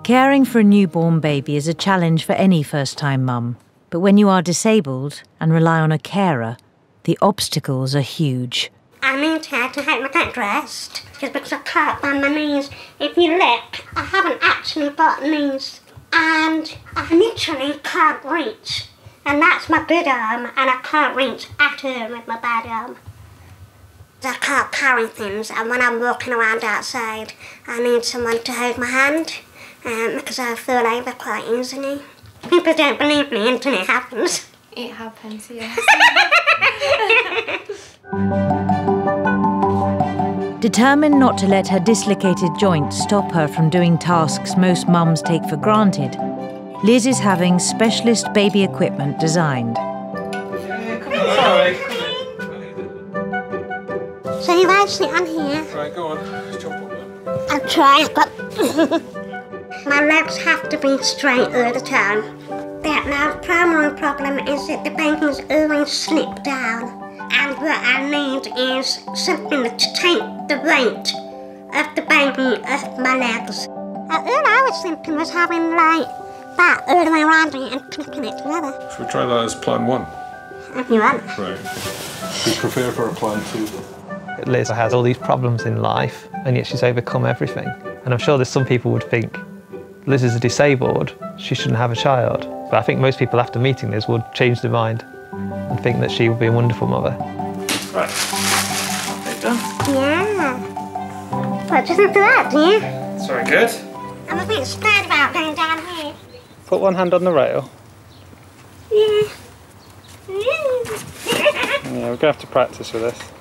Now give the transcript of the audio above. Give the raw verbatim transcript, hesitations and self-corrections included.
Caring for a newborn baby is a challenge for any first-time mum, but when you are disabled and rely on a carer, the obstacles are huge. I need her to help me get dressed, because I can't bend my knees. If you look, I haven't actually got knees, and I literally can't reach. And that's my good arm, and I can't reach at her with my bad arm. I can't carry things, and when I'm walking around outside, I need someone to hold my hand, um, because I fall over quite easily. People don't believe me until it happens. It happens, yes. Determined not to let her dislocated joint stop her from doing tasks most mums take for granted, Liz is having specialist baby equipment designed. Yeah, come on. Sorry. So you guys sit on here. Right, go on. Jump up then. I'm trying, but my legs have to be straight all the time. The now primary problem is that the babies always slip down. And what I need is something to take the weight of the baby off my legs. Uh, all I was thinking was having like that all the way around it and clicking it together. Should we try that as plan one? If you want. Right. We prepare for a plan two. Liz has all these problems in life, and yet she's overcome everything. And I'm sure there's some people would think, Liz is disabled, she shouldn't have a child. But I think most people after meeting Liz would change their mind and think that she would be a wonderful mother. Right. Okay, done? Yeah. What do you think of that, do you? It's very good. I'm a bit scared about going down here. Put one hand on the rail. Yeah. Yeah, we're going to have to practice with this.